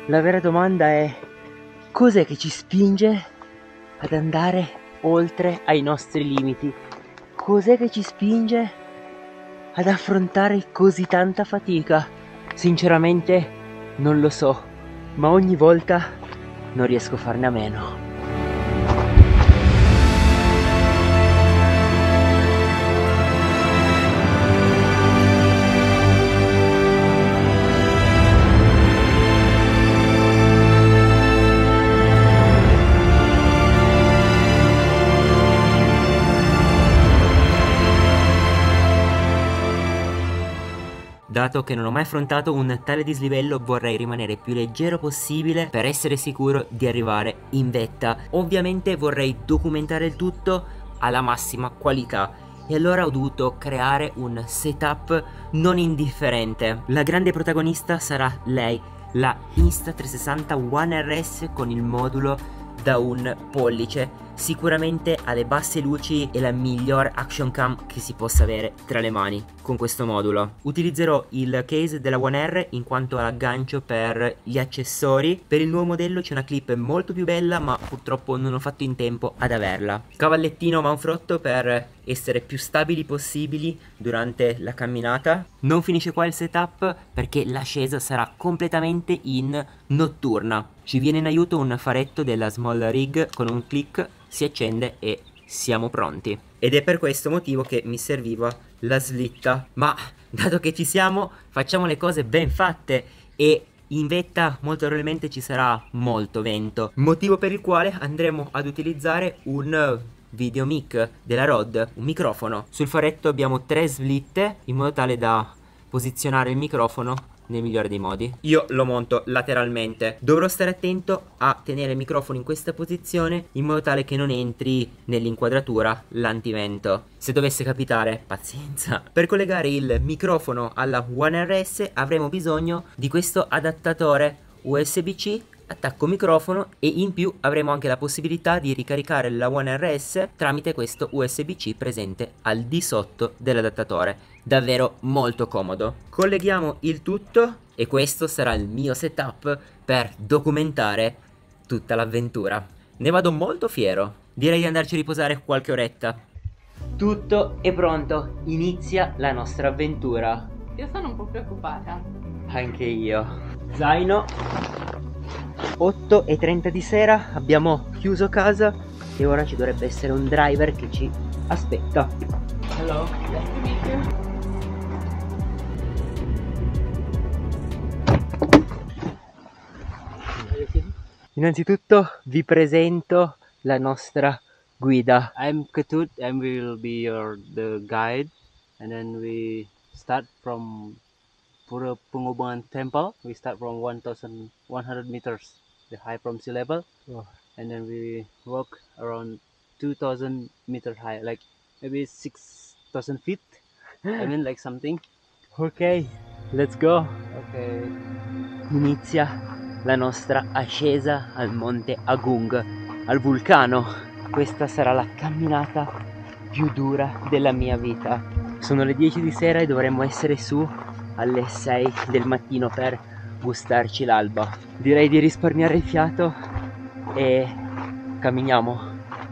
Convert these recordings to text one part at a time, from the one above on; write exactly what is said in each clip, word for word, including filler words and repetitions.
La vera domanda è: cos'è che ci spinge ad andare oltre ai nostri limiti? Cos'è che ci spinge ad affrontare così tanta fatica? Sinceramente non lo so, ma ogni volta non riesco a farne a meno. Dato che non ho mai affrontato un tale dislivello, vorrei rimanere più leggero possibile per essere sicuro di arrivare in vetta. Ovviamente vorrei documentare il tutto alla massima qualità e allora ho dovuto creare un setup non indifferente. La grande protagonista sarà lei, la Insta trecentosessanta One R S con il modulo da un pollice. Sicuramente ha le basse luci e la miglior action cam che si possa avere tra le mani con questo modulo. Utilizzerò il case della One R in quanto aggancio per gli accessori. Per il nuovo modello c'è una clip molto più bella, ma purtroppo non ho fatto in tempo ad averla. Cavallettino manfrotto per essere più stabili possibili durante la camminata. Non finisce qua il setup perché l'ascesa sarà completamente in notturna. Ci viene in aiuto un faretto della Small Rig, con un click si accende e siamo pronti. Ed è per questo motivo che mi serviva la slitta. Ma dato che ci siamo, facciamo le cose ben fatte e in vetta molto probabilmente ci sarà molto vento, motivo per il quale andremo ad utilizzare un video mic della Rode, un microfono. Sul faretto abbiamo tre slitte in modo tale da posizionare il microfono nel migliore dei modi. Io lo monto lateralmente. Dovrò stare attento a tenere il microfono in questa posizione in modo tale che non entri nell'inquadratura l'antivento. Se dovesse capitare, pazienza. Per collegare il microfono alla One R S avremo bisogno di questo adattatore U S B C, attacco microfono, e in più avremo anche la possibilità di ricaricare la One R S tramite questo U S B C presente al di sotto dell'adattatore. Davvero molto comodo. Colleghiamo il tutto e questo sarà il mio setup per documentare tutta l'avventura. Ne vado molto fiero. Direi di andarci a riposare qualche oretta. Tutto è pronto, inizia la nostra avventura. Io sono un po' preoccupata. Anche io. Zaino, otto e trenta di sera, abbiamo chiuso casa e ora ci dovrebbe essere un driver che ci aspetta. Hello, Nice to meet you. innanzitutto vi presento la nostra guida. I'm Ketut and we will be your the guide, and then we start from Pura Pengobangan Temple. We start from one thousand one hundred meters, the high from sea level, Oh. and then we walk around two thousand meters high, like maybe six thousand feet. I mean, like something. Ok, let's go. Okay. Inizia la nostra ascesa al monte Agung, al vulcano. Questa sarà la camminata più dura della mia vita. Sono le dieci di sera e dovremmo essere su alle sei del mattino per gustarci l'alba. Direi di risparmiare il fiato e camminiamo.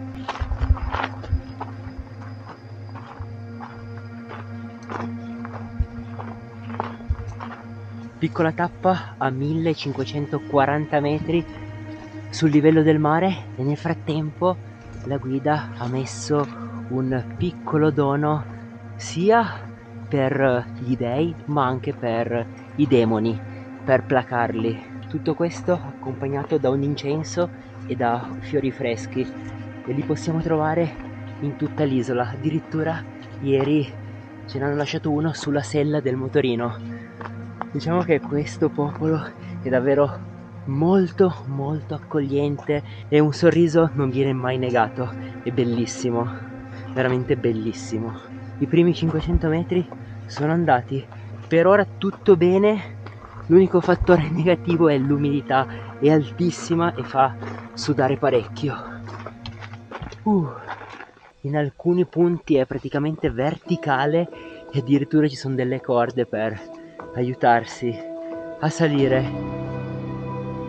Piccola tappa a millecinquecentoquaranta metri sul livello del mare e nel frattempo la guida ha messo un piccolo dono sia per gli dei ma anche per i demoni, per placarli. Tutto questo accompagnato da un incenso e da fiori freschi e li possiamo trovare in tutta l'isola. Addirittura ieri ce ne hanno lasciato uno sulla sella del motorino. Diciamo che questo popolo è davvero molto molto accogliente e un sorriso non viene mai negato. È bellissimo, veramente bellissimo. I primi cinquecento metri sono andati, per ora tutto bene. L'unico fattore negativo è l'umidità, è altissima e fa sudare parecchio. Uh, in alcuni punti è praticamente verticale e addirittura ci sono delle corde per aiutarsi a salire.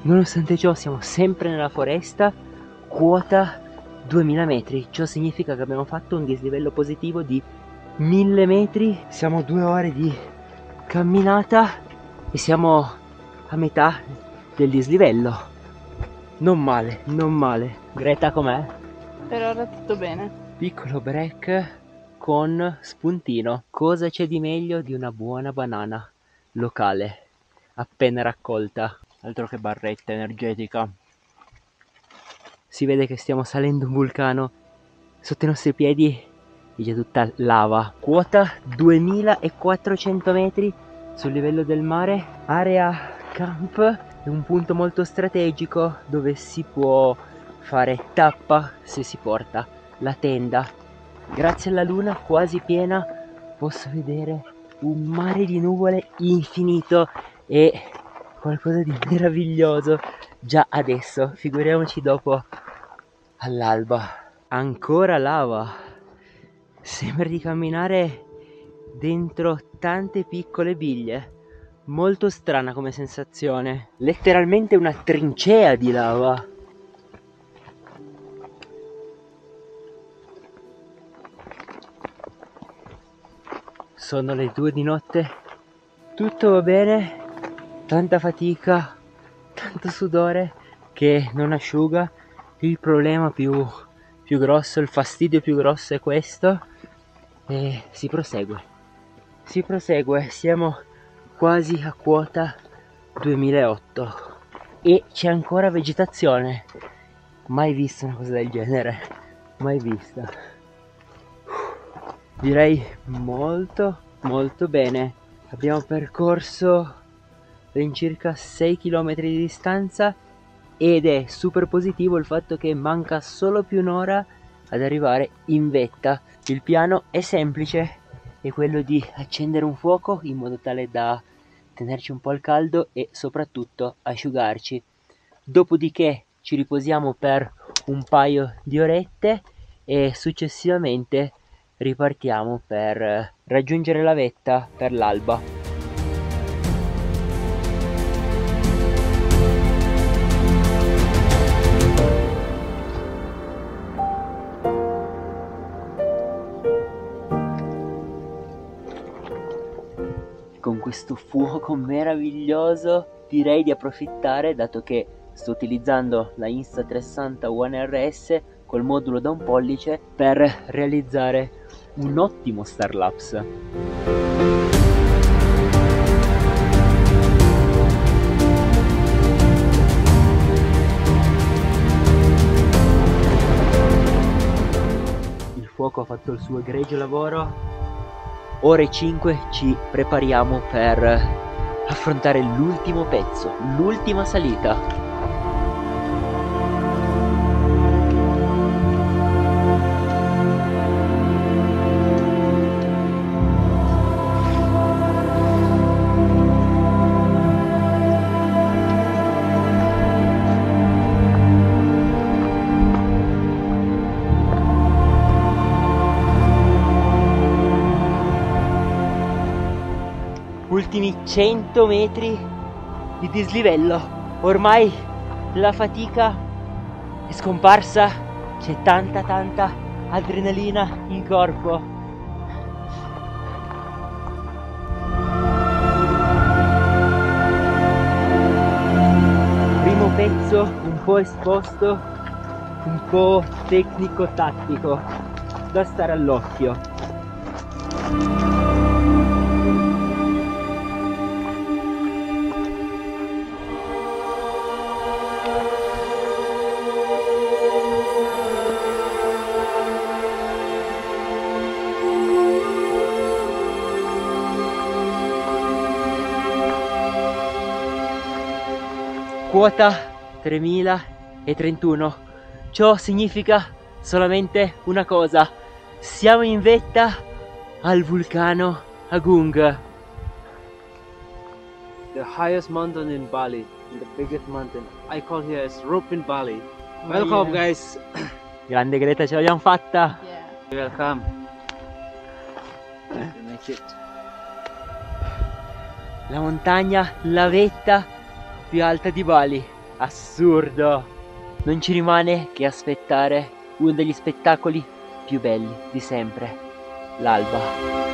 Nonostante ciò siamo sempre nella foresta, quota duemila metri. Ciò significa che abbiamo fatto un dislivello positivo di mille metri. Siamo due ore di camminata e siamo a metà del dislivello. Non male, non male. Greta, com'è? Per ora tutto bene. Piccolo break con spuntino. Cosa c'è di meglio di una buona banana locale appena raccolta? Altro che barretta energetica. Si vede che stiamo salendo un vulcano. Sotto i nostri piedi c'è tutta lava. Quota duemilaquattrocento metri sul livello del mare. Area camp, è un punto molto strategico dove si può fare tappa se si porta la tenda. Grazie alla luna quasi piena posso vedere un mare di nuvole infinito e qualcosa di meraviglioso già adesso, figuriamoci dopo all'alba. Ancora lava, sembra di camminare dentro tante piccole biglie, molto strana come sensazione, letteralmente una trincea di lava. Sono le due di notte, tutto va bene, tanta fatica, tanto sudore che non asciuga. Il problema più, più grosso, il fastidio più grosso è questo. E si prosegue, si prosegue, siamo quasi a quota duemilaotto e c'è ancora vegetazione. Mai visto una cosa del genere, mai vista. Direi molto molto bene. Abbiamo percorso all'incirca sei chilometri di distanza ed è super positivo il fatto che manca solo più un'ora ad arrivare in vetta. Il piano è semplice, è quello di accendere un fuoco in modo tale da tenerci un po' al caldo e soprattutto asciugarci. Dopodiché ci riposiamo per un paio di orette e successivamente ripartiamo per raggiungere la vetta per l'alba. Con questo fuoco meraviglioso direi di approfittare, dato che sto utilizzando la Insta trecentosessanta One R S col modulo da un pollice, per realizzare un ottimo Starlapse. Il fuoco ha fatto il suo egregio lavoro. Ore cinque ci prepariamo per affrontare l'ultimo pezzo, l'ultima salita. Ultimi cento metri di dislivello, ormai la fatica è scomparsa, c'è tanta tanta adrenalina in corpo. Primo pezzo un po' esposto, un po' tecnico-tattico, da stare all'occhio. Quota tremilatrentuno. Ciò significa solamente una cosa: siamo in vetta al vulcano Agung. The highest mountain in Bali, the biggest mountain. I call here as Ropin Bali. Welcome, yeah. guys. Grande Greta, ce l'abbiamo fatta. Yeah. Welcome. We make it. La montagna, la vetta più alta di Bali. Assurdo! Non ci rimane che aspettare uno degli spettacoli più belli di sempre, l'alba.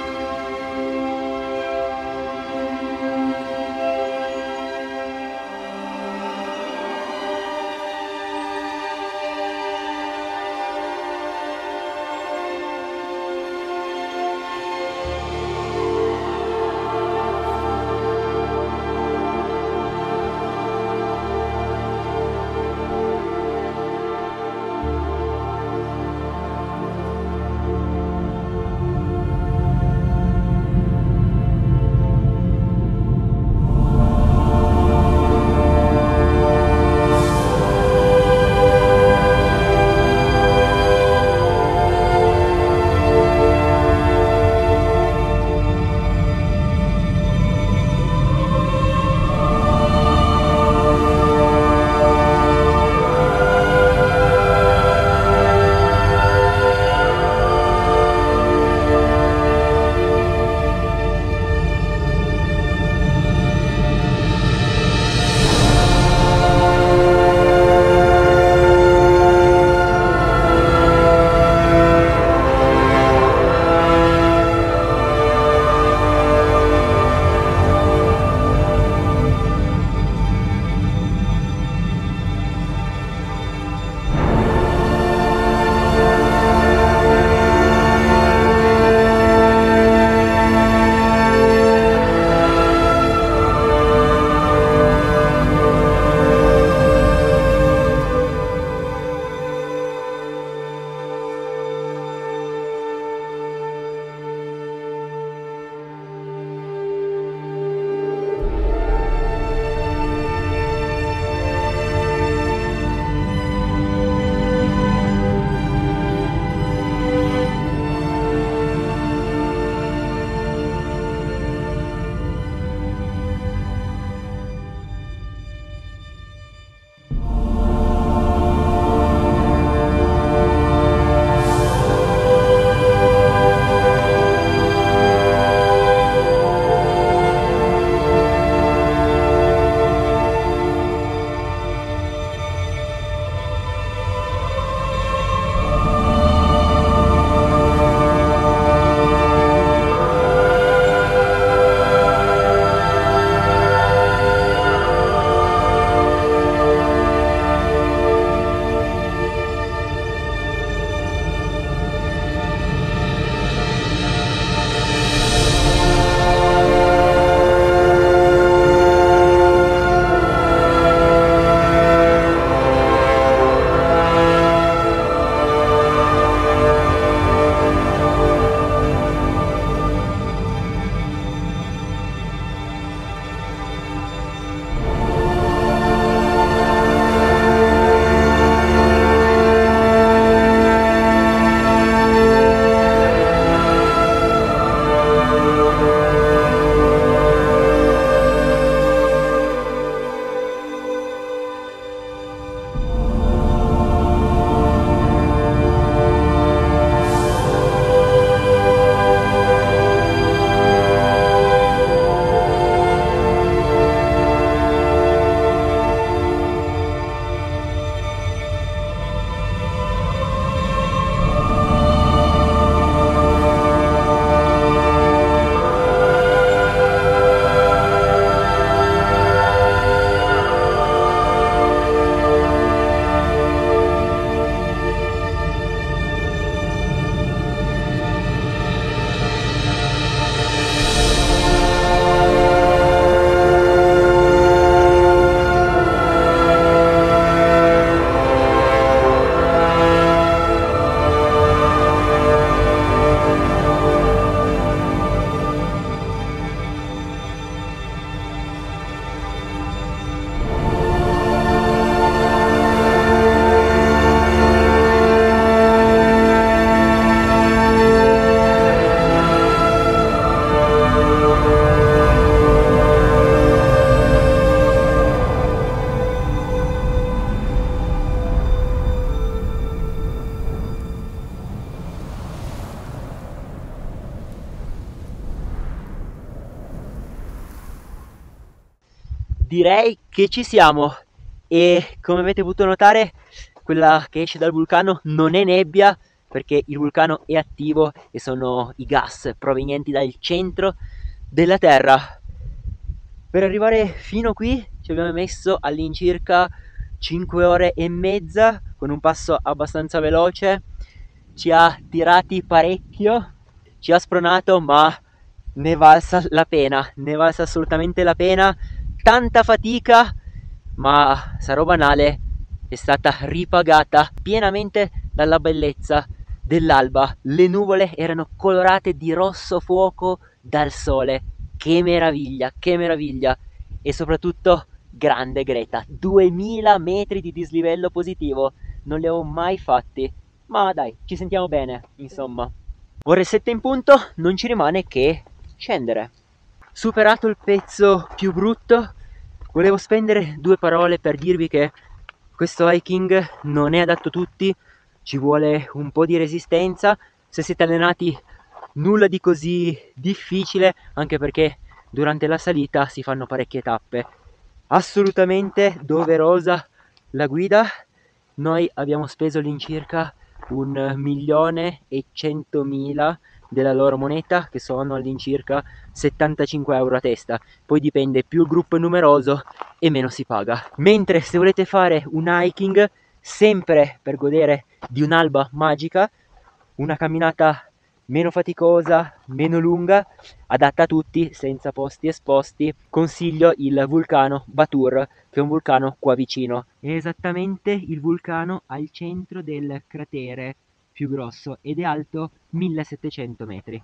Direi che ci siamo. e come avete potuto notare quella che esce dal vulcano non è nebbia, perché il vulcano è attivo e sono i gas provenienti dal centro della Terra. Per arrivare fino qui ci abbiamo messo all'incirca cinque ore e mezza con un passo abbastanza veloce. Ci ha tirati parecchio, ci ha spronato, ma ne valsa la pena, ne valsa assolutamente la pena. Tanta fatica, ma sarò banale, è stata ripagata pienamente dalla bellezza dell'alba. Le nuvole erano colorate di rosso fuoco dal sole. Che meraviglia, che meraviglia! E soprattutto grande Greta, duemila metri di dislivello positivo, non li avevo mai fatti, ma dai, ci sentiamo bene, insomma. Ore sette in punto, non ci rimane che scendere. Superato il pezzo più brutto, volevo spendere due parole per dirvi che questo hiking non è adatto a tutti, ci vuole un po' di resistenza. Se siete allenati, nulla di così difficile, anche perché durante la salita si fanno parecchie tappe. Assolutamente doverosa la guida. Noi abbiamo speso all'incirca un milione e centomila della loro moneta, che sono all'incirca settantacinque euro a testa. Poi dipende, più il gruppo è numeroso e meno si paga. Mentre se volete fare un hiking sempre per godere di un'alba magica, una camminata meno faticosa, meno lunga, adatta a tutti, senza posti esposti, consiglio il vulcano Batur, che è un vulcano qua vicino. È esattamente il vulcano al centro del cratere più grosso ed è alto millesettecento metri.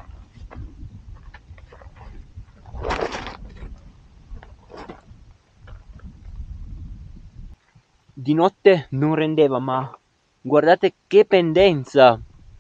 Di notte non rendeva, ma guardate che pendenza!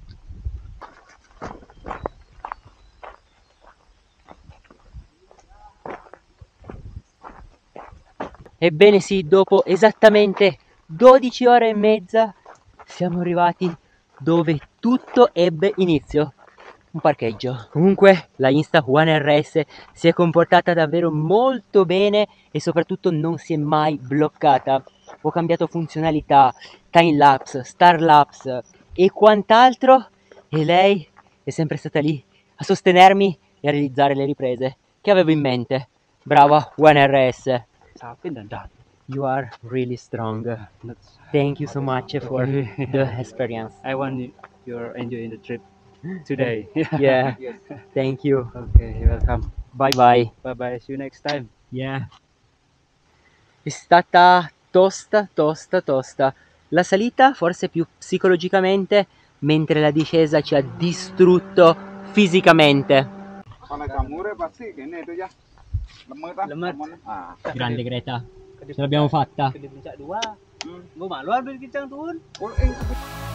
Ebbene sì, dopo esattamente dodici ore e mezza siamo arrivati dove tutto ebbe inizio, un parcheggio. Comunque la Insta One R S si è comportata davvero molto bene e soprattutto non si è mai bloccata. Ho cambiato funzionalità, time lapse, star lapse e quant'altro, e lei è sempre stata lì a sostenermi e a realizzare le riprese che avevo in mente. Brava One R S. You are really strong. Thank you so much for the experience. I want you, you're enjoying the trip today. Yeah, thank you. Okay, you're welcome. Bye bye. Bye bye. See you next time. Yeah. È stata tosta, tosta, tosta. La salita forse più psicologicamente, mentre la discesa ci ha distrutto fisicamente. Grande Greta, ce l'abbiamo fatta. Gue malu ambil kicang turun.